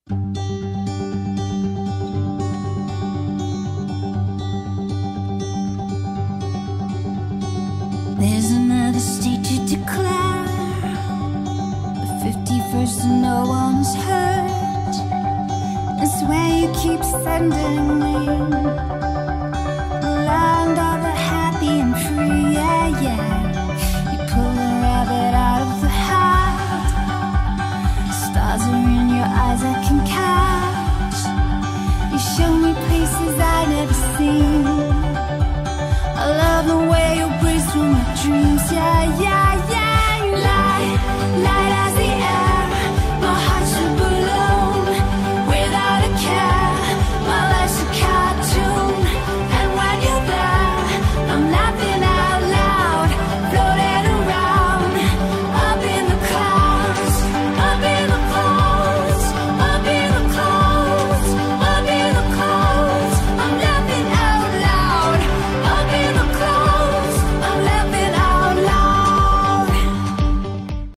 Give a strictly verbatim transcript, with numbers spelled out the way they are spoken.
There's another state to declare, the fifty-first and no one's hurt. It's where you keep sending me.